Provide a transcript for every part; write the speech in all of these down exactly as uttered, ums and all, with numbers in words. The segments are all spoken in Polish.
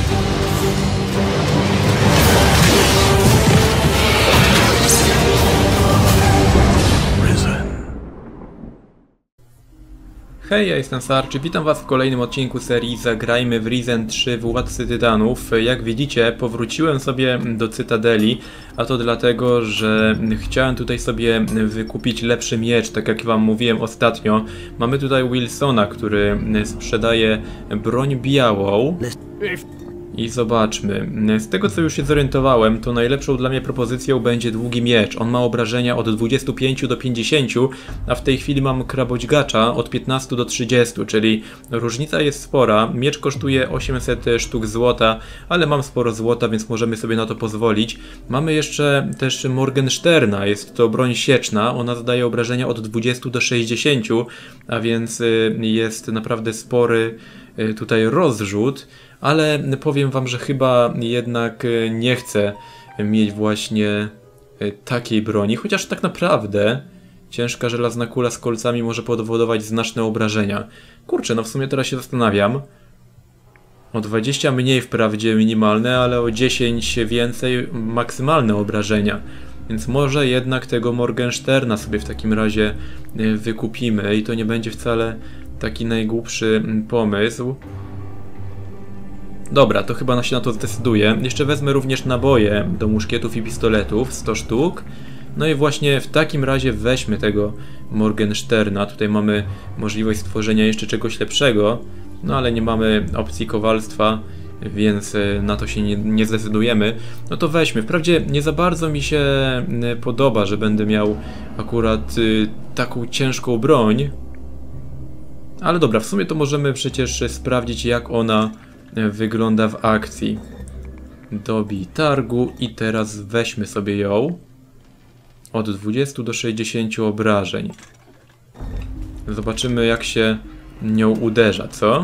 Hej, ja jestem Sarczy, witam was w kolejnym odcinku serii Zagrajmy w Risen trzy Władcy Tytanów. Jak widzicie, powróciłem sobie do Cytadeli, a to dlatego, że chciałem tutaj sobie wykupić lepszy miecz, tak jak wam mówiłem ostatnio. Mamy tutaj Wilsona, który sprzedaje broń białą. I zobaczmy, z tego co już się zorientowałem, to najlepszą dla mnie propozycją będzie długi miecz. On ma obrażenia od dwudziestu pięciu do pięćdziesięciu, a w tej chwili mam krabodźgacza od piętnastu do trzydziestu, czyli różnica jest spora. Miecz kosztuje osiemset sztuk złota, ale mam sporo złota, więc możemy sobie na to pozwolić. Mamy jeszcze też Morgensterna, jest to broń sieczna, ona zadaje obrażenia od dwudziestu do sześćdziesięciu, a więc jest naprawdę spory tutaj rozrzut. Ale powiem wam, że chyba jednak nie chcę mieć właśnie takiej broni, chociaż tak naprawdę ciężka żelazna kula z kolcami może powodować znaczne obrażenia. Kurczę, no w sumie teraz się zastanawiam. O dwadzieścia mniej wprawdzie minimalne, ale o dziesięć więcej maksymalne obrażenia. Więc może jednak tego Morgensterna sobie w takim razie wykupimy i to nie będzie wcale taki najgłupszy pomysł. Dobra, to chyba się na to zdecyduje. Jeszcze wezmę również naboje do muszkietów i pistoletów, sto sztuk. No i właśnie w takim razie weźmy tego Morgensterna. Tutaj mamy możliwość stworzenia jeszcze czegoś lepszego. No ale nie mamy opcji kowalstwa, więc na to się nie, nie zdecydujemy. No to weźmy. Wprawdzie nie za bardzo mi się podoba, że będę miał akurat y, taką ciężką broń. Ale dobra, w sumie to możemy przecież sprawdzić, jak ona wygląda w akcji. Dobij targu i teraz weźmy sobie ją. Od dwudziestu do sześćdziesięciu obrażeń. Zobaczymy, jak się nią uderza, co?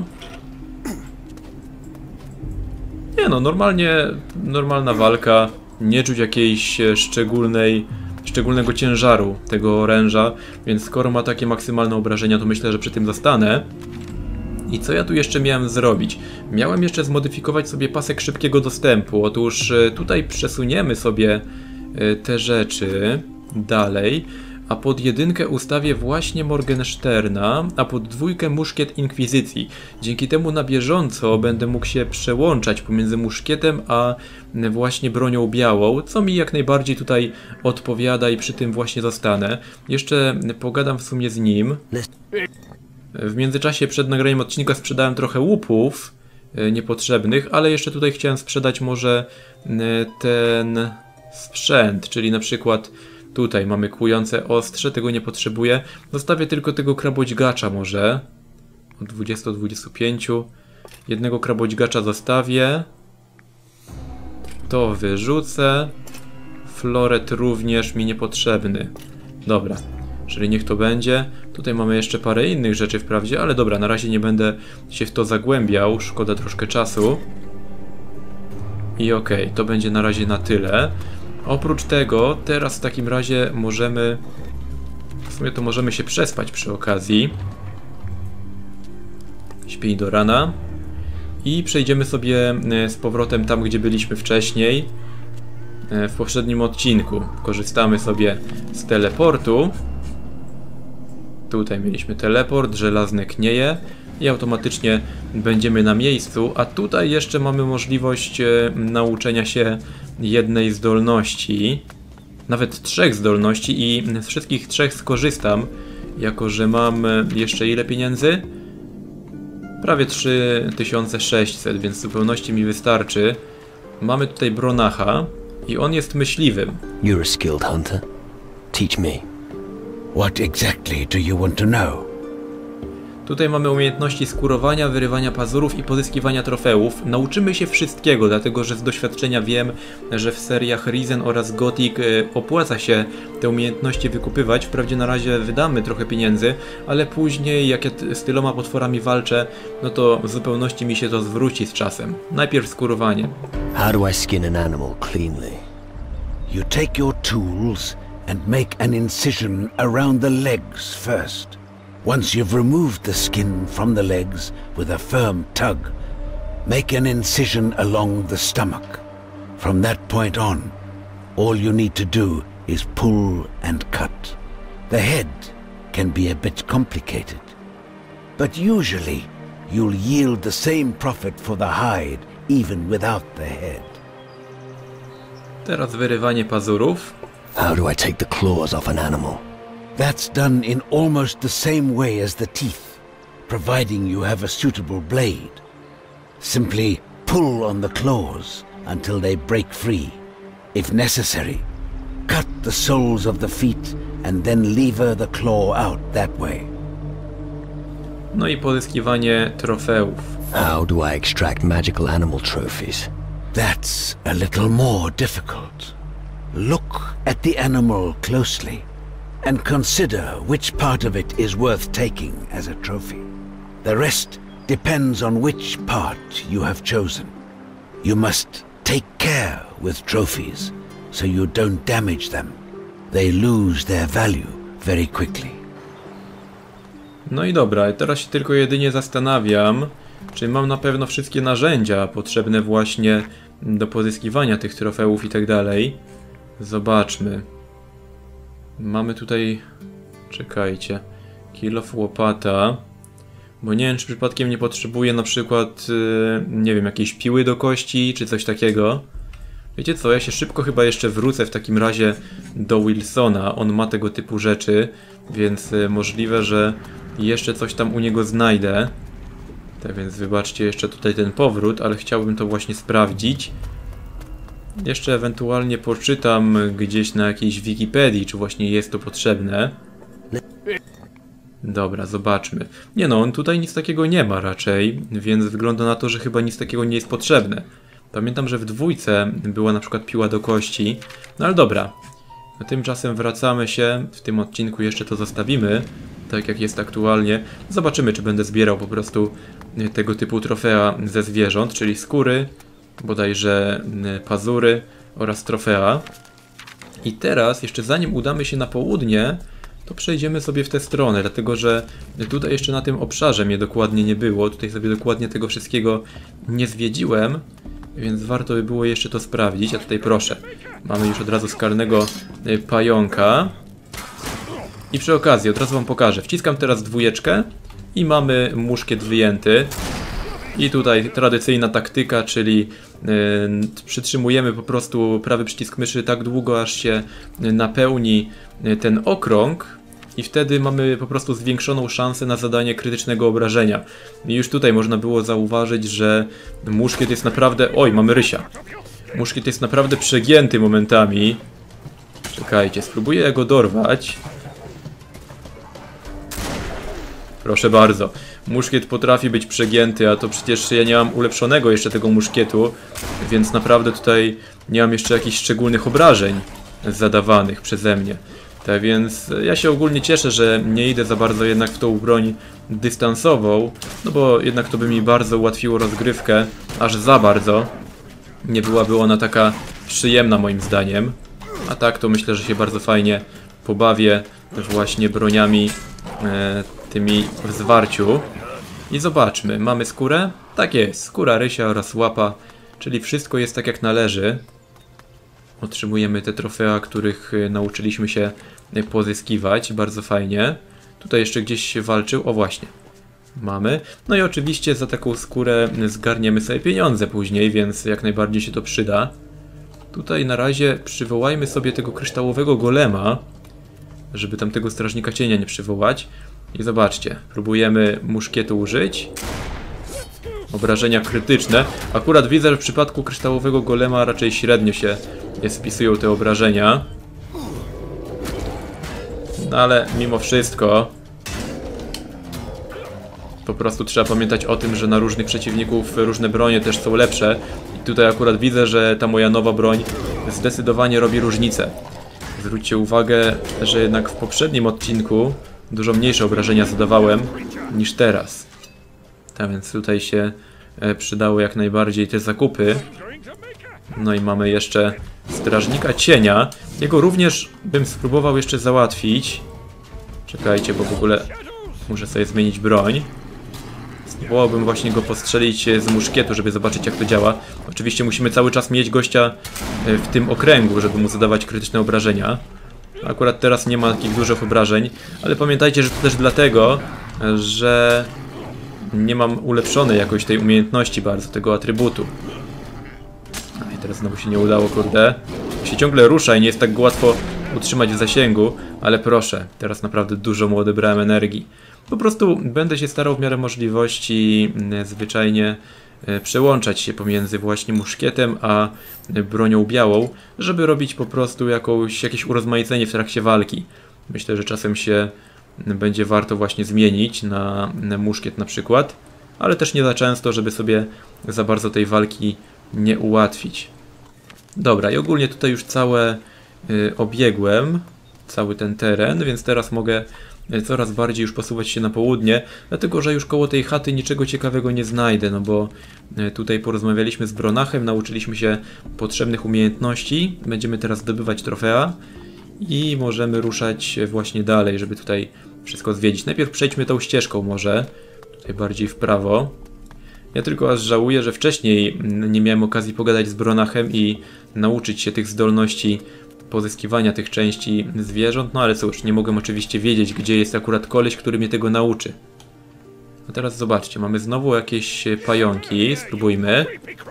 Nie no, normalnie normalna walka. Nie czuć jakiejś szczególnej szczególnego ciężaru tego oręża, więc skoro ma takie maksymalne obrażenia, to myślę, że przy tym zostanę. I co ja tu jeszcze miałem zrobić? Miałem jeszcze zmodyfikować sobie pasek szybkiego dostępu. Otóż tutaj przesuniemy sobie te rzeczy dalej, a pod jedynkę ustawię właśnie Morgensterna, a pod dwójkę muszkiet Inkwizycji. Dzięki temu na bieżąco będę mógł się przełączać pomiędzy muszkietem a właśnie bronią białą, co mi jak najbardziej tutaj odpowiada i przy tym właśnie zostanę. Jeszcze pogadam w sumie z nim. W międzyczasie przed nagraniem odcinka sprzedałem trochę łupów e, niepotrzebnych, ale jeszcze tutaj chciałem sprzedać może e, ten sprzęt, czyli na przykład tutaj mamy kłujące ostrze, tego nie potrzebuję. Zostawię tylko tego krabodźgacza może, od dwudziestu do dwudziestu pięciu. Jednego krabodźgacza zostawię. To wyrzucę. Floret również mi niepotrzebny. Dobra. Czyli niech to będzie. Tutaj mamy jeszcze parę innych rzeczy wprawdzie, ale dobra, na razie nie będę się w to zagłębiał, szkoda troszkę czasu. I okej, okay, to będzie na razie na tyle. Oprócz tego, teraz w takim razie możemy... W sumie to możemy się przespać przy okazji. Śpij do rana. I przejdziemy sobie z powrotem tam, gdzie byliśmy wcześniej. W poprzednim odcinku. Korzystamy sobie z teleportu. Tutaj mieliśmy teleport, żelazne knieje i automatycznie będziemy na miejscu, a tutaj jeszcze mamy możliwość e, nauczenia się jednej zdolności, nawet trzech zdolności i z wszystkich trzech skorzystam, jako że mam jeszcze ile pieniędzy? Prawie trzy tysiące sześćset, więc w zupełności mi wystarczy. Mamy tutaj Bronacha i on jest myśliwym. You're a skilled hunter. Teach me. What exactly do you want to know? Tutaj mamy umiejętności skurowania, wyrywania pazurów i pozyskiwania trofeów. Nauczymy się wszystkiego, dlatego że z doświadczenia wiem, że w seriach Risen oraz Gothic opłaca się te umiejętności wykupywać. Wprawdzie na razie wydamy trochę pieniędzy, ale później jak ja z tyloma potworami walczę, no to w zupełności mi się to zwróci z czasem. Najpierw skurowanie. How do I skin an animal cleanly? You take your tools and make an incision around the legs first. Once you've removed the skin from the legs with a firm tug, Make an incision along the stomach. From that point on, all you need to do is pull and cut. The head can be a bit complicated, but usually you'll yield the same profit for the hide even without the head. Teraz wyrywanie pazurów. How do I take the claws off an animal? That's done in almost the same way as the teeth, providing you have a suitable blade. Simply pull on the claws until they break free. If necessary, cut the soles of the feet and then lever the claw out that way. No i pozyskiwanie trofeów. How do I extract magical animal trophies? That's a little more difficult. Look at the animal closely and consider which part of it is worth taking as a trophy. The rest depends on which part you have chosen. You must take care with trophies so you don't damage them. They lose their value very quickly. No i dobra, teraz się tylko jedynie zastanawiam, czy mam na pewno wszystkie narzędzia potrzebne właśnie do pozyskiwania tych trofeów i tak dalej. Zobaczmy. Mamy tutaj... Czekajcie. Kill of łopata. Bo nie wiem, czy przypadkiem nie potrzebuję na przykład, yy, nie wiem, jakiejś piły do kości, czy coś takiego. Wiecie co, ja się szybko chyba jeszcze wrócę w takim razie do Wilsona. On ma tego typu rzeczy, więc yy, możliwe, że jeszcze coś tam u niego znajdę. Tak więc wybaczcie jeszcze tutaj ten powrót, ale chciałbym to właśnie sprawdzić. Jeszcze ewentualnie poczytam gdzieś na jakiejś Wikipedii, czy właśnie jest to potrzebne. Dobra, zobaczmy. Nie no, on tutaj nic takiego nie ma raczej, więc wygląda na to, że chyba nic takiego nie jest potrzebne. Pamiętam, że w dwójce była na przykład piła do kości. No ale dobra. A tymczasem wracamy się, w tym odcinku jeszcze to zostawimy, tak jak jest aktualnie. Zobaczymy, czy będę zbierał po prostu tego typu trofea ze zwierząt, czyli skóry, bodajże pazury oraz trofea. I teraz, jeszcze zanim udamy się na południe, to przejdziemy sobie w tę stronę, dlatego że tutaj jeszcze na tym obszarze mnie dokładnie nie było. Tutaj sobie dokładnie tego wszystkiego nie zwiedziłem, więc warto by było jeszcze to sprawdzić. A tutaj proszę, mamy już od razu skalnego pająka. I przy okazji od razu wam pokażę. Wciskam teraz dwójeczkę i mamy muszkiet wyjęty. I tutaj tradycyjna taktyka, czyli yy, przytrzymujemy po prostu prawy przycisk myszy tak długo, aż się napełni ten okrąg. I wtedy mamy po prostu zwiększoną szansę na zadanie krytycznego obrażenia. I już tutaj można było zauważyć, że muszkiet jest naprawdę... Oj, mamy rysia. Muszkiet jest naprawdę przegięty momentami. Czekajcie, spróbuję go dorwać. Proszę bardzo. Muszkiet potrafi być przegięty, a to przecież ja nie mam ulepszonego jeszcze tego muszkietu, więc naprawdę tutaj nie mam jeszcze jakichś szczególnych obrażeń zadawanych przeze mnie. Tak więc ja się ogólnie cieszę, że nie idę za bardzo jednak w tą broń dystansową, no bo jednak to by mi bardzo ułatwiło rozgrywkę, aż za bardzo. Nie byłaby ona taka przyjemna moim zdaniem. A tak to myślę, że się bardzo fajnie pobawię właśnie broniami e, tymi w zwarciu. I zobaczmy, mamy skórę? Tak jest, skóra rysia oraz łapa, czyli wszystko jest tak jak należy. Otrzymujemy te trofea, których nauczyliśmy się pozyskiwać, bardzo fajnie. Tutaj jeszcze gdzieś się walczył, o właśnie, mamy. No i oczywiście za taką skórę zgarniemy sobie pieniądze później, więc jak najbardziej się to przyda. Tutaj na razie przywołajmy sobie tego kryształowego golema, żeby tam tego strażnika cienia nie przywołać. I zobaczcie, próbujemy muszkietu użyć. Obrażenia krytyczne. Akurat widzę, że w przypadku kryształowego golema raczej średnio się spisują te obrażenia. No ale mimo wszystko po prostu trzeba pamiętać o tym, że na różnych przeciwników różne bronie też są lepsze. I tutaj akurat widzę, że ta moja nowa broń zdecydowanie robi różnicę. Zwróćcie uwagę, że jednak w poprzednim odcinku dużo mniejsze obrażenia zadawałem niż teraz. Tak więc tutaj się przydały jak najbardziej te zakupy. No i mamy jeszcze strażnika cienia. Jego również bym spróbował jeszcze załatwić. Czekajcie, bo w ogóle muszę sobie zmienić broń. Wolałbym właśnie go postrzelić z muszkietu, żeby zobaczyć, jak to działa. Oczywiście musimy cały czas mieć gościa w tym okręgu, żeby mu zadawać krytyczne obrażenia. Akurat teraz nie ma takich dużych obrażeń, ale pamiętajcie, że to też dlatego, że nie mam ulepszonej jakoś tej umiejętności bardzo, tego atrybutu. A i teraz znowu się nie udało, kurde. Się ciągle rusza i nie jest tak łatwo utrzymać w zasięgu, ale proszę, teraz naprawdę dużo mu odebrałem energii. Po prostu będę się starał w miarę możliwości zwyczajnie przełączać się pomiędzy właśnie muszkietem a bronią białą, żeby robić po prostu jakąś, jakieś urozmaicenie w trakcie walki. Myślę, że czasem się będzie warto właśnie zmienić na, na muszkiet na przykład, ale też nie za często, żeby sobie za bardzo tej walki nie ułatwić. Dobra, i ogólnie tutaj już całe y, obiegłem, cały ten teren, więc teraz mogę coraz bardziej już posuwać się na południe, dlatego że już koło tej chaty niczego ciekawego nie znajdę, no bo tutaj porozmawialiśmy z Bronachem, nauczyliśmy się potrzebnych umiejętności, będziemy teraz zdobywać trofea i możemy ruszać właśnie dalej, żeby tutaj wszystko zwiedzić. Najpierw przejdźmy tą ścieżką może, tutaj bardziej w prawo. Ja tylko aż żałuję, że wcześniej nie miałem okazji pogadać z Bronachem i nauczyć się tych zdolności pozyskiwania tych części zwierząt, no ale cóż, nie mogłem oczywiście wiedzieć, gdzie jest akurat koleś, który mnie tego nauczy. A teraz zobaczcie, mamy znowu jakieś pająki, spróbujmy.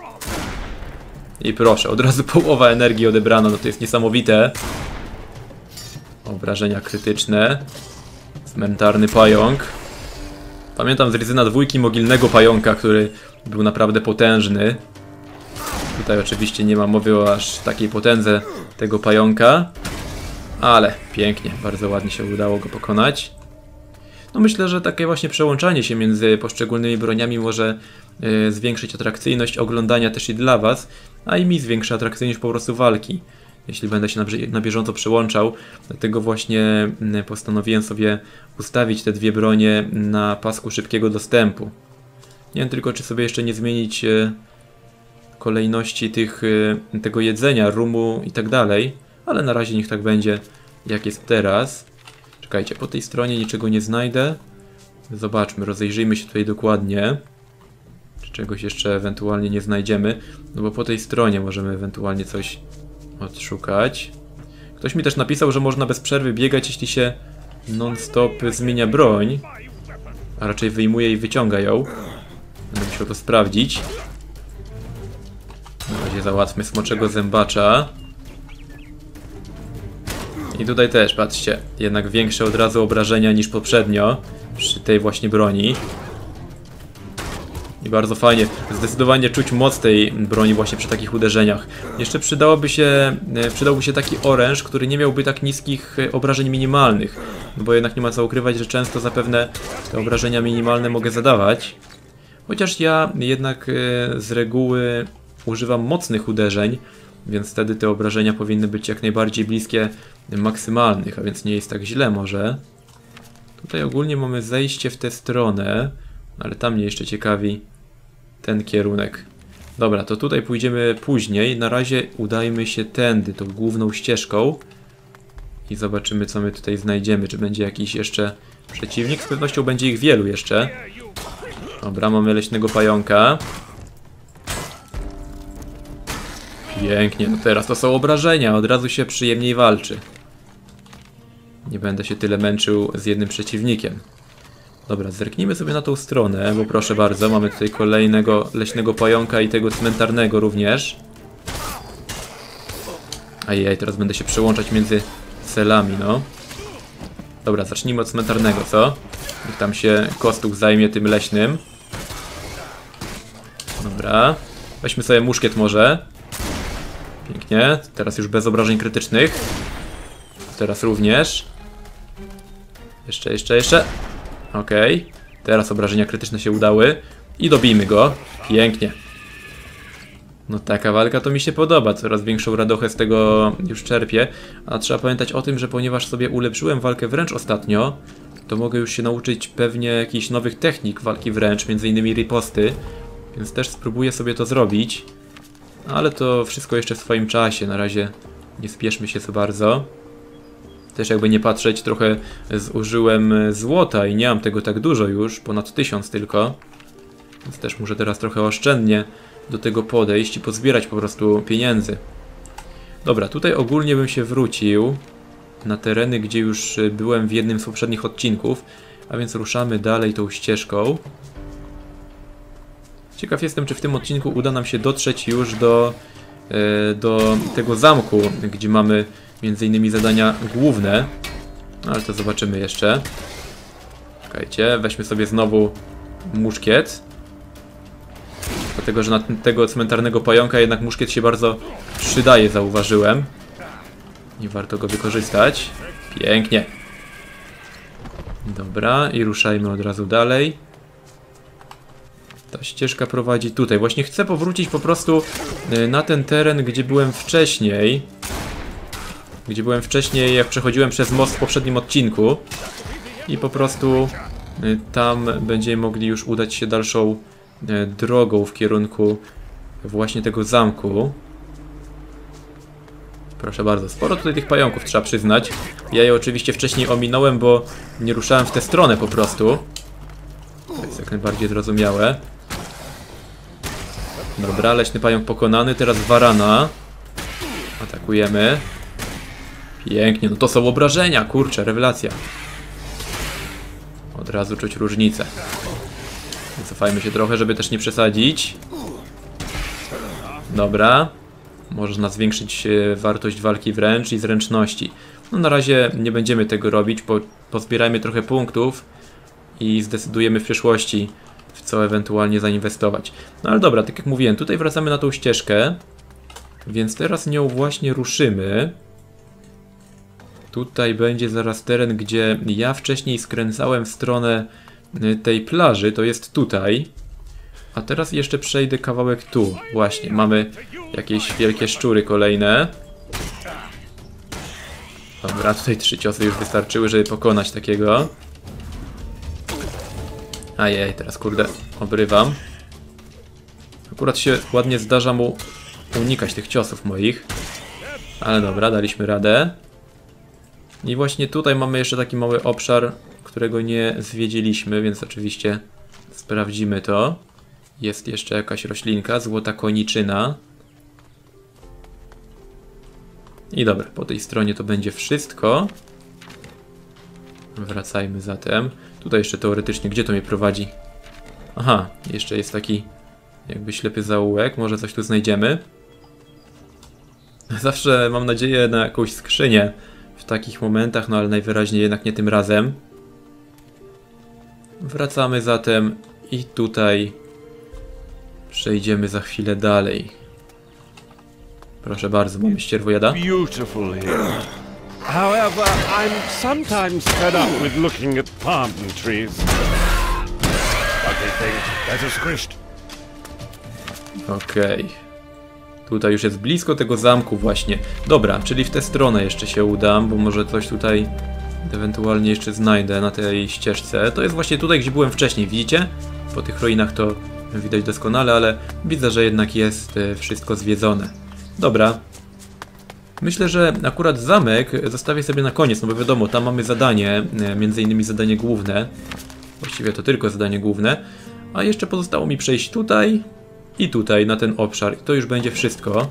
I proszę, od razu połowa energii odebrano, no to jest niesamowite. Obrażenia krytyczne. Cmentarny pająk. Pamiętam z Ryzyna dwójki mogilnego pająka, który był naprawdę potężny. Tutaj oczywiście nie ma mowy o aż takiej potędze tego pająka, ale pięknie, bardzo ładnie się udało go pokonać. No myślę, że takie właśnie przełączanie się między poszczególnymi broniami może yy, zwiększyć atrakcyjność oglądania też i dla was, a i mi zwiększa atrakcyjność po prostu walki, jeśli będę się na, na bieżąco przełączał. Dlatego właśnie yy, postanowiłem sobie ustawić te dwie bronie na pasku szybkiego dostępu. Nie wiem tylko, czy sobie jeszcze nie zmienić yy, kolejności tych, tego jedzenia, rumu i tak dalej, ale na razie niech tak będzie, jak jest teraz. Czekajcie, po tej stronie niczego nie znajdę. Zobaczmy, rozejrzyjmy się tutaj dokładnie, czy czegoś jeszcze ewentualnie nie znajdziemy, no bo po tej stronie możemy ewentualnie coś odszukać. Ktoś mi też napisał, że można bez przerwy biegać, jeśli się non-stop zmienia broń, a raczej wyjmuje i wyciąga ją. Będę musiał to sprawdzić. Na razie załatwmy smoczego zębacza. I tutaj też, patrzcie, jednak większe od razu obrażenia niż poprzednio przy tej właśnie broni. I bardzo fajnie, zdecydowanie czuć moc tej broni właśnie przy takich uderzeniach. Jeszcze przydałoby się, przydałby się taki oręż, który nie miałby tak niskich obrażeń minimalnych. No bo jednak nie ma co ukrywać, że często zapewne te obrażenia minimalne mogę zadawać. Chociaż ja jednak z reguły używam mocnych uderzeń, więc wtedy te obrażenia powinny być jak najbardziej bliskie maksymalnych, a więc nie jest tak źle może. Tutaj ogólnie mamy zejście w tę stronę, ale tam mnie jeszcze ciekawi ten kierunek. Dobra, to tutaj pójdziemy później. Na razie udajmy się tędy, tą główną ścieżką i zobaczymy, co my tutaj znajdziemy. Czy będzie jakiś jeszcze przeciwnik? Z pewnością będzie ich wielu jeszcze. Dobra, mamy leśnego pająka. Pięknie, no teraz to są obrażenia, od razu się przyjemniej walczy. Nie będę się tyle męczył z jednym przeciwnikiem. Dobra, zerknijmy sobie na tą stronę, bo proszę bardzo, mamy tutaj kolejnego leśnego pająka i tego cmentarnego również. Ajaj, teraz będę się przełączać między celami, no. Dobra, zacznijmy od cmentarnego, co? Niech tam się Kostuch zajmie tym leśnym. Dobra, weźmy sobie muszkiet może. Pięknie, teraz już bez obrażeń krytycznych. Teraz również. Jeszcze, jeszcze, jeszcze. Okej, okay. Teraz obrażenia krytyczne się udały. I dobijmy go. Pięknie. No taka walka to mi się podoba. Coraz większą radochę z tego już czerpię. A trzeba pamiętać o tym, że ponieważ sobie ulepszyłem walkę wręcz ostatnio, to mogę już się nauczyć pewnie jakichś nowych technik walki wręcz, między innymi riposty. Więc też spróbuję sobie to zrobić. Ale to wszystko jeszcze w swoim czasie. Na razie nie spieszmy się za bardzo. Też jakby nie patrzeć, trochę zużyłem złota i nie mam tego tak dużo już, ponad tysiąc tylko. Więc też muszę teraz trochę oszczędnie do tego podejść i pozbierać po prostu pieniędzy. Dobra, tutaj ogólnie bym się wrócił na tereny, gdzie już byłem w jednym z poprzednich odcinków, a więc ruszamy dalej tą ścieżką. Ciekaw jestem, czy w tym odcinku uda nam się dotrzeć już do, yy, do tego zamku, gdzie mamy między innymi zadania główne. No, ale to zobaczymy jeszcze. Czekajcie, weźmy sobie znowu muszkiet. Dlatego, że na tego cmentarnego pająka jednak muszkiet się bardzo przydaje, zauważyłem. I warto go wykorzystać. Pięknie. Dobra, i ruszajmy od razu dalej. Ta ścieżka prowadzi tutaj. Właśnie chcę powrócić po prostu na ten teren, gdzie byłem wcześniej. Gdzie byłem wcześniej, jak przechodziłem przez most w poprzednim odcinku. I po prostu tam będziemy mogli już udać się dalszą drogą w kierunku właśnie tego zamku. Proszę bardzo, sporo tutaj tych pająków, trzeba przyznać. Ja je oczywiście wcześniej ominąłem, bo nie ruszałem w tę stronę po prostu. To jest jak najbardziej zrozumiałe. Dobra, leśny pająk pokonany, teraz warana. Atakujemy. Pięknie, no to są obrażenia, kurczę, rewelacja. Od razu czuć różnicę. Cofajmy się trochę, żeby też nie przesadzić. Dobra. Można zwiększyć wartość walki wręcz i zręczności. No na razie nie będziemy tego robić, po, pozbierajmy trochę punktów i zdecydujemy w przyszłości, w co ewentualnie zainwestować. No ale dobra, tak jak mówiłem, tutaj wracamy na tą ścieżkę, więc teraz nią właśnie ruszymy. Tutaj będzie zaraz teren, gdzie ja wcześniej skręcałem w stronę tej plaży, to jest tutaj. A teraz jeszcze przejdę kawałek tu. Właśnie, mamy jakieś wielkie szczury kolejne. Dobra, tutaj trzy ciosy już wystarczyły, żeby pokonać takiego. Ajej, teraz kurde, obrywam. Akurat się ładnie zdarza mu unikać tych ciosów moich. Ale dobra, daliśmy radę. I właśnie tutaj mamy jeszcze taki mały obszar, którego nie zwiedziliśmy, więc oczywiście sprawdzimy to. Jest jeszcze jakaś roślinka, złota koniczyna. I dobra, po tej stronie to będzie wszystko. Wracajmy zatem. Tutaj jeszcze teoretycznie, gdzie to mnie prowadzi? Aha, jeszcze jest taki jakby ślepy zaułek, może coś tu znajdziemy. Zawsze mam nadzieję na jakąś skrzynię w takich momentach, no ale najwyraźniej jednak nie tym razem. Wracamy zatem i tutaj przejdziemy za chwilę dalej. Proszę bardzo, mamy ścierwojada. Beautiful here. However, I'm sometimes fed up with looking at palm trees. Ugly thing, better squished. Okej. Okay. Tutaj już jest blisko tego zamku właśnie. Dobra, czyli w tę stronę jeszcze się udam, bo może coś tutaj ewentualnie jeszcze znajdę na tej ścieżce. To jest właśnie tutaj, gdzie byłem wcześniej, widzicie? Po tych ruinach to widać doskonale, ale widzę, że jednak jest wszystko zwiedzone. Dobra. Myślę, że akurat zamek zostawię sobie na koniec, no bo wiadomo, tam mamy zadanie, między innymi zadanie główne. Właściwie to tylko zadanie główne. A jeszcze pozostało mi przejść tutaj i tutaj, na ten obszar. I to już będzie wszystko.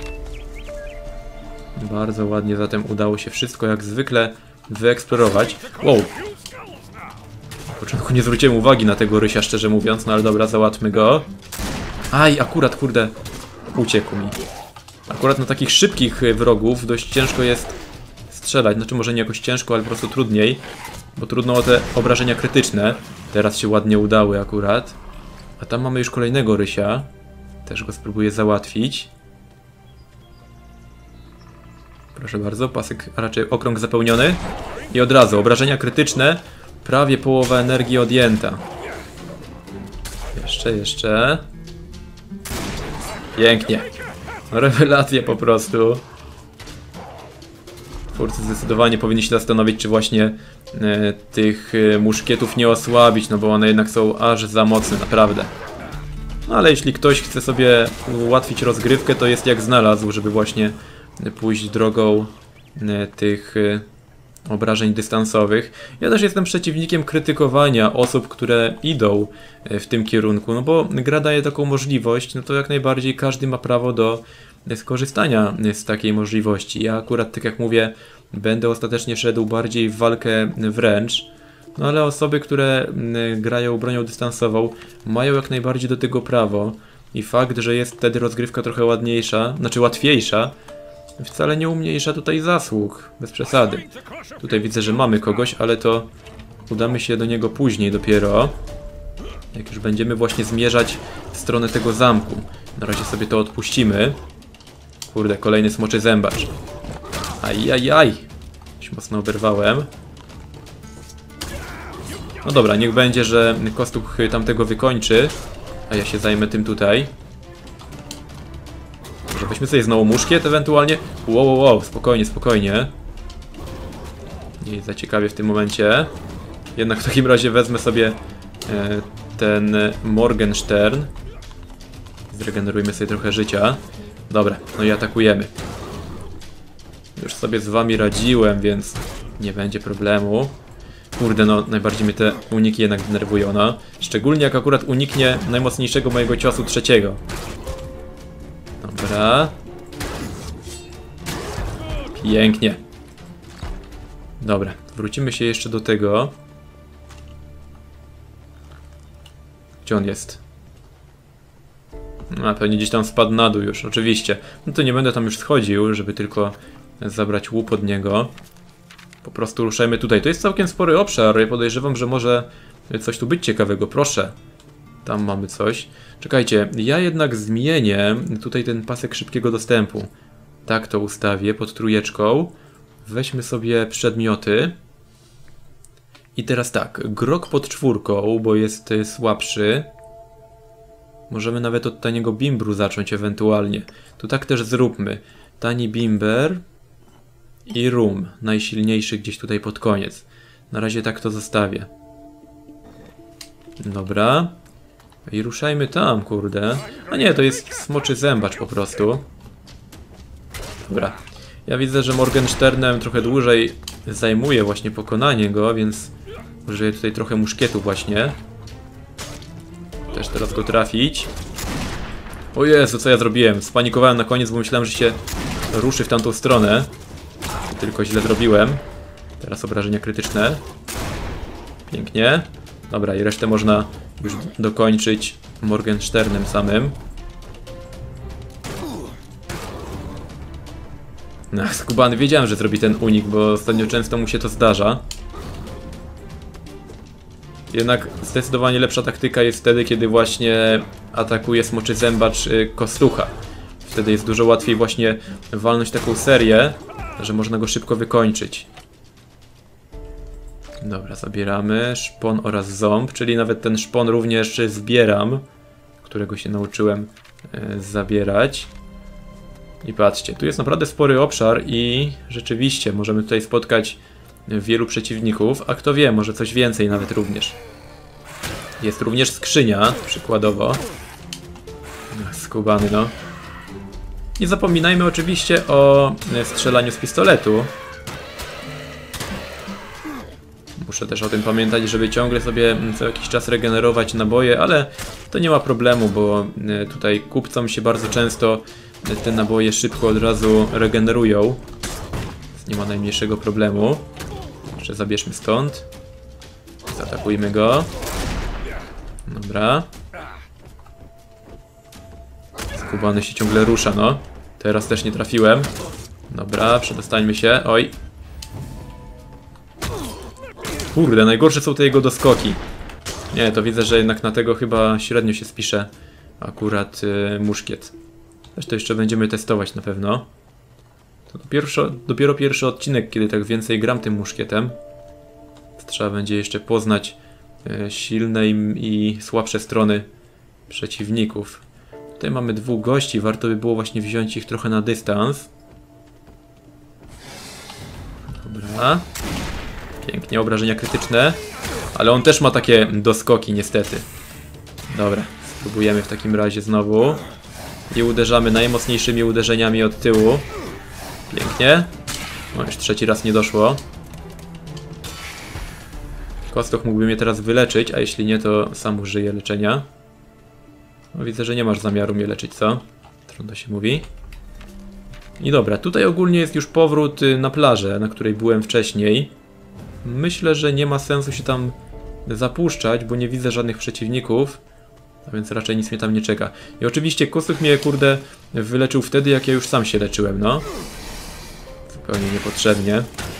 Bardzo ładnie zatem udało się wszystko jak zwykle wyeksplorować. Wow! Na początku nie zwróciłem uwagi na tego rysia, szczerze mówiąc, no ale dobra, załatwmy go. Aj, akurat, kurde, uciekł mi. Akurat na takich szybkich wrogów dość ciężko jest strzelać. Znaczy może nie jakoś ciężko, ale po prostu trudniej. Bo trudno o te obrażenia krytyczne. Teraz się ładnie udały akurat. A tam mamy już kolejnego rysia. Też go spróbuję załatwić. Proszę bardzo, pasek, a raczej okrąg zapełniony. I od razu, obrażenia krytyczne. Prawie połowa energii odjęta. Jeszcze, jeszcze. Pięknie. Rewelacja po prostu. Twórcy zdecydowanie powinni się zastanowić, czy właśnie e, tych e, muszkietów nie osłabić, no bo one jednak są aż za mocne, naprawdę. No ale jeśli ktoś chce sobie ułatwić rozgrywkę, to jest jak znalazł, żeby właśnie pójść drogą e, tych, e, obrażeń dystansowych. Ja też jestem przeciwnikiem krytykowania osób, które idą w tym kierunku, no bo gra daje taką możliwość, no to jak najbardziej każdy ma prawo do skorzystania z takiej możliwości. Ja akurat, tak jak mówię, będę ostatecznie szedł bardziej w walkę wręcz, no ale osoby, które grają bronią dystansową, mają jak najbardziej do tego prawo i fakt, że jest wtedy rozgrywka trochę ładniejsza, znaczy łatwiejsza, wcale nie umniejsza tutaj zasług, bez przesady. Tutaj widzę, że mamy kogoś, ale to udamy się do niego później dopiero, jak już będziemy właśnie zmierzać w stronę tego zamku. Na razie sobie to odpuścimy. Kurde, kolejny smoczy zębacz. Ajajaj, już mocno oberwałem. No dobra, niech będzie, że Kostuch tamtego wykończy, a ja się zajmę tym tutaj. Może weźmy sobie znowu muszkiet ewentualnie. Wow, wow, wow, spokojnie, spokojnie. Nie za ciekawie w tym momencie. Jednak w takim razie wezmę sobie e, ten Morgenstern. Zregenerujmy sobie trochę życia. Dobra, no i atakujemy. Już sobie z wami radziłem, więc nie będzie problemu. Kurde, no najbardziej mnie te uniki jednak denerwują, no. Szczególnie jak akurat uniknie najmocniejszego mojego ciosu trzeciego. Dobra. Pięknie. Dobra, wrócimy się jeszcze do tego. Gdzie on jest? A, pewnie gdzieś tam spadł na dół już, oczywiście. No to nie będę tam już schodził, żeby tylko zabrać łup od niego. Po prostu ruszajmy tutaj. To jest całkiem spory obszar. Ja podejrzewam, że może coś tu być ciekawego. Proszę. Tam mamy coś. Czekajcie, ja jednak zmienię tutaj ten pasek szybkiego dostępu. Tak to ustawię pod trójeczką. Weźmy sobie przedmioty. I teraz tak, grog pod czwórką, bo jest słabszy. Możemy nawet od taniego bimbru zacząć ewentualnie. Tu tak też zróbmy. Tani bimber i rum. Najsilniejszy gdzieś tutaj pod koniec. Na razie tak to zostawię. Dobra. I ruszajmy tam, kurde. A nie, to jest smoczy zębacz po prostu. Dobra. Ja widzę, że Morgensternem trochę dłużej zajmuje właśnie pokonanie go, więc użyję tutaj trochę muszkietu właśnie. Też teraz go trafić. O Jezu, co ja zrobiłem? Spanikowałem na koniec, bo myślałem, że się ruszy w tamtą stronę. Tylko źle zrobiłem. Teraz obrażenia krytyczne. Pięknie. Dobra, i resztę można już dokończyć Morgensternem samym. No, skubany, wiedziałem, że zrobi ten unik, bo ostatnio często mu się to zdarza. Jednak zdecydowanie lepsza taktyka jest wtedy, kiedy właśnie atakuje smoczy zębacz Kostucha. Wtedy jest dużo łatwiej właśnie walnąć taką serię, że można go szybko wykończyć. Dobra, zabieramy szpon oraz ząb, czyli nawet ten szpon również zbieram, którego się nauczyłem e, zabierać. I patrzcie, tu jest naprawdę spory obszar i rzeczywiście możemy tutaj spotkać wielu przeciwników, a kto wie, może coś więcej nawet również. Jest również skrzynia, przykładowo. Ach, skubany, no. Nie zapominajmy oczywiście o strzelaniu z pistoletu. Muszę też o tym pamiętać, żeby ciągle sobie co jakiś czas regenerować naboje, ale to nie ma problemu, bo tutaj kupcom się bardzo często te naboje szybko od razu regenerują. Więc nie ma najmniejszego problemu. Jeszcze zabierzmy stąd. Zaatakujmy go. Dobra. Skubany się ciągle rusza, no. Teraz też nie trafiłem. Dobra, przedostańmy się. Oj. Kurde, najgorsze są te jego doskoki. Nie, to widzę, że jednak na tego chyba średnio się spisze akurat yy, muszkiet. Zresztą jeszcze będziemy testować na pewno. To dopiero, dopiero pierwszy odcinek, kiedy tak więcej gram tym muszkietem. Trzeba będzie jeszcze poznać yy, silne i, i słabsze strony przeciwników. Tutaj mamy dwóch gości, warto by było właśnie wziąć ich trochę na dystans. Dobra. Pięknie, obrażenia krytyczne. Ale on też ma takie doskoki niestety. Dobra, spróbujemy w takim razie znowu. I uderzamy najmocniejszymi uderzeniami od tyłu. Pięknie. No już trzeci raz nie doszło. Kostoch mógłby mnie teraz wyleczyć, a jeśli nie, to sam użyję leczenia. No widzę, że nie masz zamiaru mnie leczyć, co? Trudno się mówi. I dobra, tutaj ogólnie jest już powrót na plażę, na której byłem wcześniej. Myślę, że nie ma sensu się tam zapuszczać, bo nie widzę żadnych przeciwników. A więc raczej nic mnie tam nie czeka. I oczywiście Kostoch mnie, kurde, wyleczył wtedy, jak ja już sam się leczyłem, no. Zupełnie niepotrzebnie.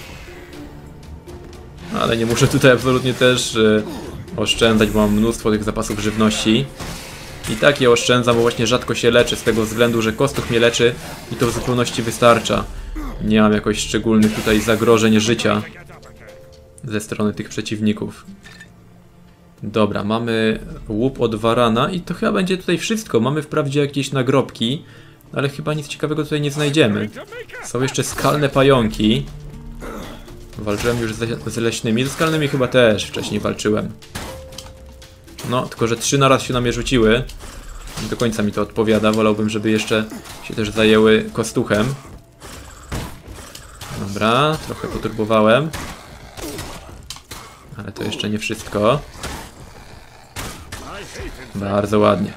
Ale nie muszę tutaj absolutnie też y, oszczędzać, bo mam mnóstwo tych zapasów żywności. I tak je oszczędzam, bo właśnie rzadko się leczę z tego względu, że Kostoch mnie leczy i to w zupełności wystarcza. Nie mam jakoś szczególnych tutaj zagrożeń życia ze strony tych przeciwników. Dobra, mamy łup od warana i to chyba będzie tutaj wszystko. Mamy wprawdzie jakieś nagrobki, ale chyba nic ciekawego tutaj nie znajdziemy. Są jeszcze skalne pająki. Walczyłem już z, z leśnymi, ze skalnymi chyba też wcześniej walczyłem. No, tylko że trzy naraz się na mnie rzuciły. Nie do końca mi to odpowiada, wolałbym, żeby jeszcze się też zajęły kostuchem. Dobra, trochę poturbowałem. Ale to jeszcze nie wszystko. Bardzo ładnie.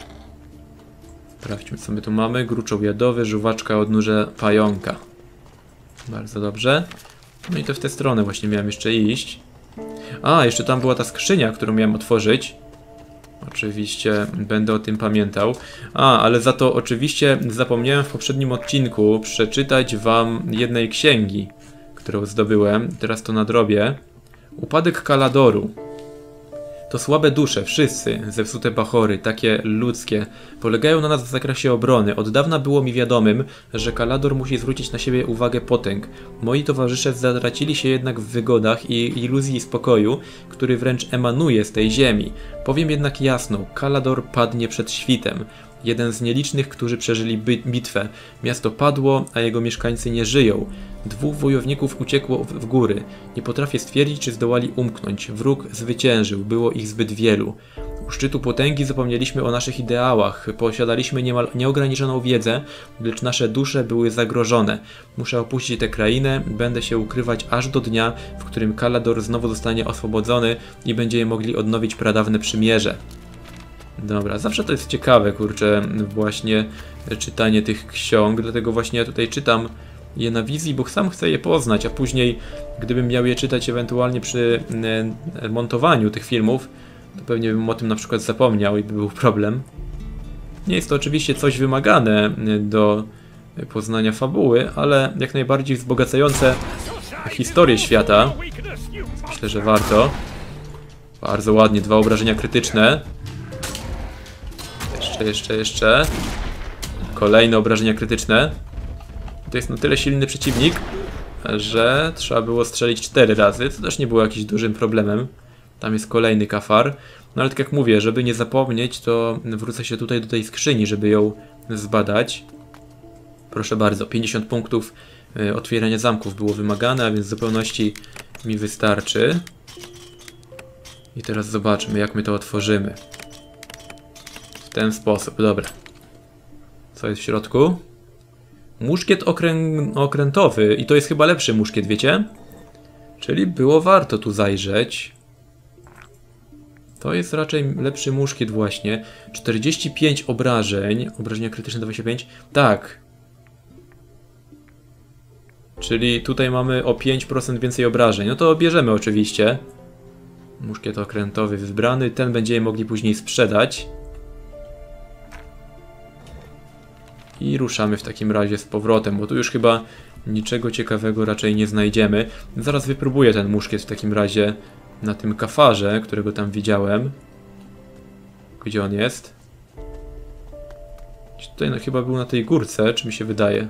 Sprawdźmy, co my tu mamy. Gruczoł jadowy, żuwaczka odnóże pająka. Bardzo dobrze. No i to w tę stronę właśnie miałem jeszcze iść. A, jeszcze tam była ta skrzynia, którą miałem otworzyć. Oczywiście będę o tym pamiętał. A, ale za to oczywiście zapomniałem w poprzednim odcinku przeczytać wam jednej księgi, którą zdobyłem. Teraz to nadrobię. Upadek Kaladoru. To słabe dusze, wszyscy, zepsute bachory, takie ludzkie, polegają na nas w zakresie obrony. Od dawna było mi wiadomym, że Kalador musi zwrócić na siebie uwagę potęg. Moi towarzysze zatracili się jednak w wygodach i iluzji spokoju, który wręcz emanuje z tej ziemi. Powiem jednak jasno, Kalador padnie przed świtem. Jeden z nielicznych, którzy przeżyli bitwę. Miasto padło, a jego mieszkańcy nie żyją. Dwóch wojowników uciekło w góry. Nie potrafię stwierdzić, czy zdołali umknąć. Wróg zwyciężył, było ich zbyt wielu. U szczytu potęgi zapomnieliśmy o naszych ideałach. Posiadaliśmy niemal nieograniczoną wiedzę, lecz nasze dusze były zagrożone. Muszę opuścić tę krainę, będę się ukrywać aż do dnia, w którym Kalador znowu zostanie oswobodzony i będziemy mogli odnowić pradawne przymierze. Dobra, zawsze to jest ciekawe, kurczę, właśnie czytanie tych ksiąg, dlatego właśnie ja tutaj czytam je na wizji, bo sam chcę je poznać, a później, gdybym miał je czytać ewentualnie przy montowaniu tych filmów, to pewnie bym o tym na przykład zapomniał i by był problem. Nie jest to oczywiście coś wymagane do poznania fabuły, ale jak najbardziej wzbogacające historię świata. Myślę, że warto. Bardzo ładnie, dwa obrażenia krytyczne. Jeszcze, jeszcze, jeszcze. Kolejne obrażenia krytyczne. To jest na tyle silny przeciwnik, że trzeba było strzelić cztery razy, co też nie było jakimś dużym problemem. Tam jest kolejny kafar. No ale tak jak mówię, żeby nie zapomnieć, to wrócę się tutaj do tej skrzyni, żeby ją zbadać. Proszę bardzo, pięćdziesiąt punktów otwierania zamków było wymagane, a więc w zupełności mi wystarczy. I teraz zobaczmy, jak my to otworzymy. W ten sposób, dobra. Co jest w środku? Muszkiet okrę... okrętowy. I to jest chyba lepszy muszkiet, wiecie? Czyli było warto tu zajrzeć. To jest raczej lepszy muszkiet właśnie. czterdzieści pięć obrażeń. Obrażenia krytyczne dwadzieścia pięć. Tak. Czyli tutaj mamy o pięć procent więcej obrażeń. No to bierzemy oczywiście. Muszkiet okrętowy wybrany. Ten będziemy mogli później sprzedać. I ruszamy w takim razie z powrotem, bo tu już chyba niczego ciekawego raczej nie znajdziemy. Zaraz wypróbuję ten muszkiet w takim razie na tym kafarze, którego tam widziałem. Gdzie on jest? Tutaj no, chyba był na tej górce, czy mi się wydaje.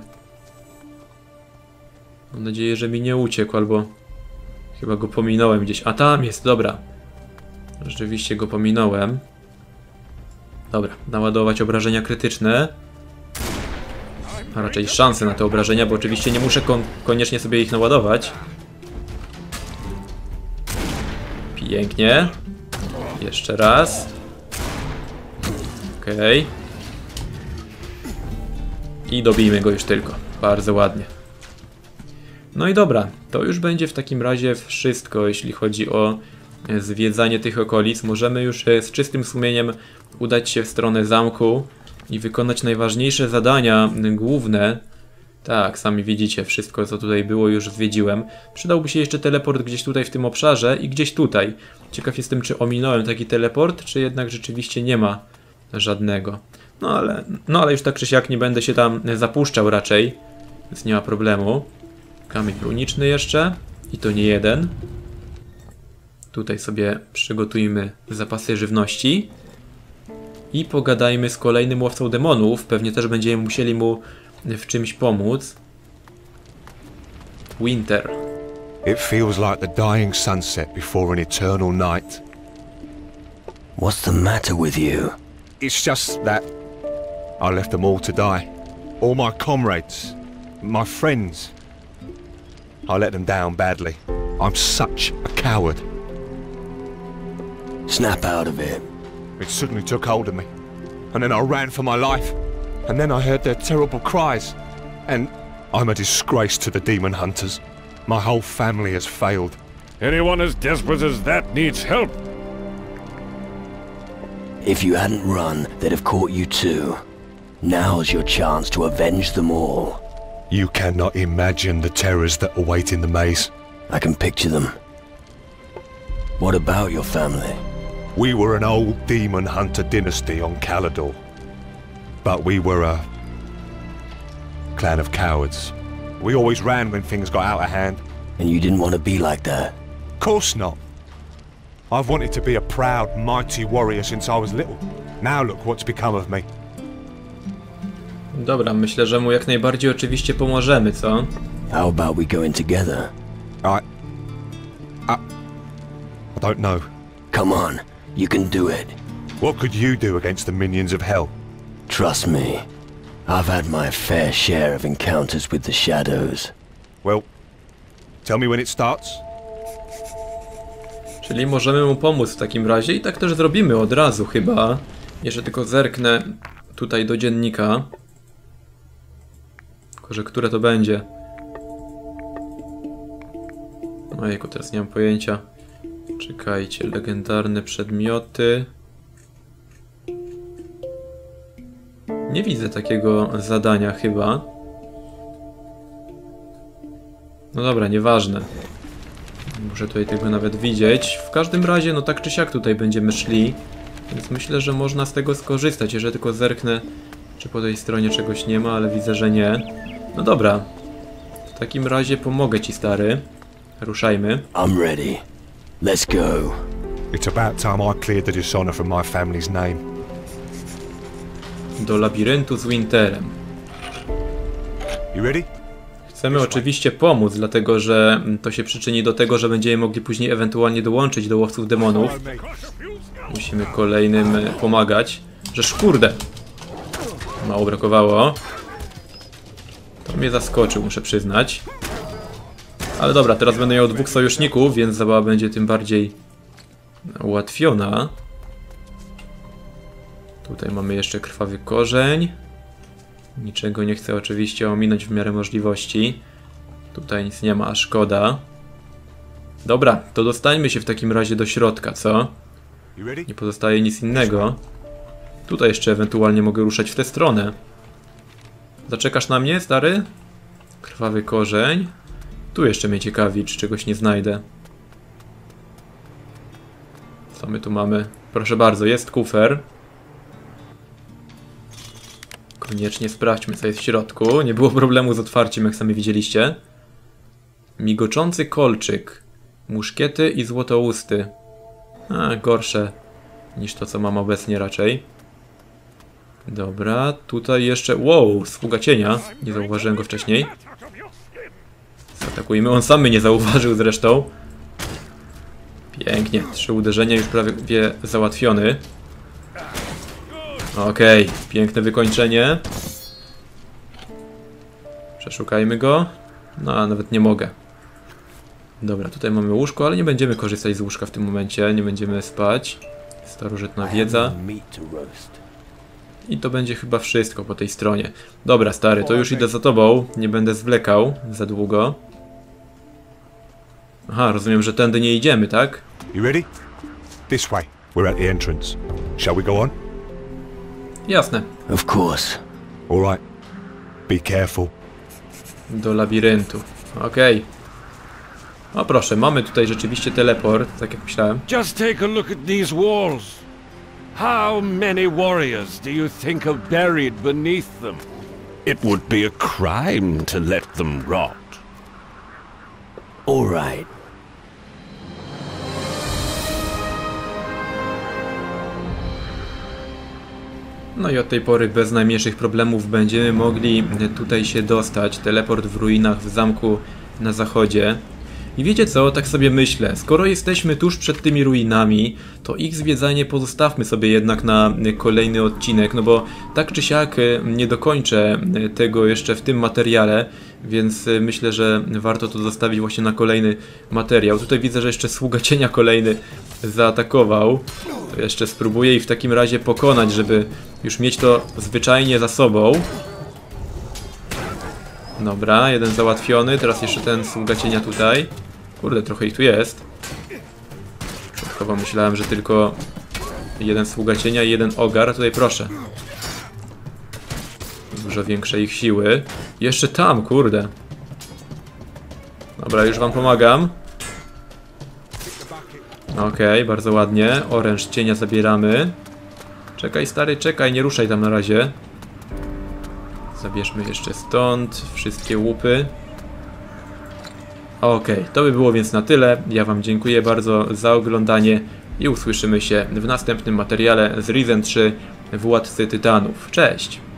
Mam nadzieję, że mi nie uciekł, albo chyba go pominąłem gdzieś. A tam jest, dobra. Rzeczywiście go pominąłem. Dobra, naładować obrażenia krytyczne. A raczej szanse na te obrażenia, bo oczywiście nie muszę kon koniecznie sobie ich naładować. Pięknie. Jeszcze raz. Okej. I dobijmy go już tylko. Bardzo ładnie. No i dobra, to już będzie w takim razie wszystko, jeśli chodzi o zwiedzanie tych okolic. Możemy już e, z czystym sumieniem udać się w stronę zamku i wykonać najważniejsze zadania główne. Tak, sami widzicie, wszystko co tutaj było już zwiedziłem. Przydałby się jeszcze teleport gdzieś tutaj w tym obszarze i gdzieś tutaj. Ciekaw jestem, czy ominąłem taki teleport, czy jednak rzeczywiście nie ma żadnego. No ale, no ale już tak czy siak nie będę się tam zapuszczał raczej, więc nie ma problemu. Kamień runiczny jeszcze i to nie jeden. Tutaj sobie przygotujmy zapasy żywności i pogadajmy z kolejnym łowcą demonów. Pewnie też będziemy musieli mu w czymś pomóc. Winter. It feels like the dying sunset before an eternal night. What's the matter with you? It's just that I left them all to die. All my comrades, my friends. I let them down badly. I'm such a coward. Snap out of it. It suddenly took hold of me. And then I ran for my life. And then I heard their terrible cries. And I'm a disgrace to the demon hunters. My whole family has failed. Anyone as desperate as that needs help. If you hadn't run, they'd have caught you too. Now's your chance to avenge them all. You cannot imagine the terrors that await in the maze. I can picture them. What about your family? We were an old demon hunter dynasty on Calador. But we were a clan of cowards. We always ran when things got out of hand. And you didn't want to be like that? Of course not. I've wanted to be a proud, mighty warrior since I was little. Now look what's become of me. Dobra, myślę, że mu jak najbardziej oczywiście pomożemy, co? How about we go in together? I... I... I don't know. Come on, you can do it. What could you do against the minions of hell? Trust me, I've had my fair share of encounters with the shadows. Well, tell me when it starts. Czyli możemy mu pomóc w takim razie i tak też zrobimy od razu chyba. Jeszcze tylko zerknę tutaj do dziennika. Tylko, że które to będzie? Ojejku, teraz nie mam pojęcia. Czekajcie, legendarne przedmioty. Nie widzę takiego zadania chyba. No dobra, nieważne. Muszę tutaj tego nawet widzieć. W każdym razie, no tak czy siak tutaj będziemy szli. Więc myślę, że można z tego skorzystać. Jeżeli tylko zerknę, czy po tej stronie czegoś nie ma, ale widzę, że nie. No dobra. W takim razie pomogę ci, stary. Ruszajmy. I'm ready. Let's go. It's about time I cleared the dishonor from my family's name. Do labiryntu z Winterem. You ready? Chcemy oczywiście pomóc, dlatego że to się przyczyni do tego, że będziemy mogli później ewentualnie dołączyć do łowców demonów. Musimy kolejnym pomagać. Żeż kurde! Mało brakowało. To mnie zaskoczył, muszę przyznać. Ale dobra, teraz będę miał dwóch sojuszników, więc zabawa będzie tym bardziej ułatwiona. Tutaj mamy jeszcze krwawy korzeń. Niczego nie chcę oczywiście ominąć w miarę możliwości. Tutaj nic nie ma, a szkoda. Dobra, to dostańmy się w takim razie do środka, co? Nie pozostaje nic innego. Tutaj jeszcze ewentualnie mogę ruszać w tę stronę. Zaczekasz na mnie, stary? Krwawy korzeń. Tu jeszcze mnie ciekawi, czy czegoś nie znajdę. Co my tu mamy? Proszę bardzo, jest kufer. Koniecznie sprawdźmy, co jest w środku. Nie było problemu z otwarciem, jak sami widzieliście. Migoczący kolczyk. Muszkiety i złotousty. A, gorsze niż to, co mam obecnie raczej. Dobra, tutaj jeszcze... Wow, sługa cienia. Nie zauważyłem go wcześniej. Zaatakujmy. On sam mnie nie zauważył zresztą. Pięknie. Trzy uderzenia już prawie załatwiony. Okej, okay, piękne wykończenie. Przeszukajmy go. No, a nawet nie mogę. Dobra, tutaj mamy łóżko, ale nie będziemy korzystać z łóżka w tym momencie. Nie będziemy spać. Starożytna wiedza. I to będzie chyba wszystko po tej stronie. Dobra, stary, to już idę za tobą. Nie będę zwlekał za długo. Aha, rozumiem, że tędy nie idziemy, tak? You ready? This way. We're at the entrance. Shall we go on? Jasne. Of course. All right. Be careful. Do labiryntu. Okej. O proszę, mamy tutaj rzeczywiście teleport, tak jak myślałem. Just take a look at these walls. How many warriors do you think are buried beneath them? It would be a crime to let them rot. All right. No i od tej pory bez najmniejszych problemów będziemy mogli tutaj się dostać. Teleport w ruinach w zamku na zachodzie. I wiecie co, tak sobie myślę, skoro jesteśmy tuż przed tymi ruinami, to ich zwiedzanie pozostawmy sobie jednak na kolejny odcinek, no bo tak czy siak nie dokończę tego jeszcze w tym materiale, więc myślę, że warto to zostawić właśnie na kolejny materiał. Tutaj widzę, że jeszcze sługa cienia kolejny zaatakował. To jeszcze spróbuję ich w takim razie pokonać, żeby już mieć to zwyczajnie za sobą. Dobra, jeden załatwiony, teraz jeszcze ten sługa cienia tutaj. Kurde, trochę ich tu jest. Chyba myślałem, że tylko jeden sługa cienia i jeden ogar, a tutaj proszę. Dużo większe ich siły. Jeszcze tam, kurde. Dobra, już wam pomagam. Okej, okay, bardzo ładnie. Oręż cienia zabieramy. Czekaj stary, czekaj, nie ruszaj tam na razie. Zabierzmy jeszcze stąd wszystkie łupy. Okej, okay, to by było więc na tyle. Ja wam dziękuję bardzo za oglądanie i usłyszymy się w następnym materiale z Risen trzy Władcy Tytanów. Cześć!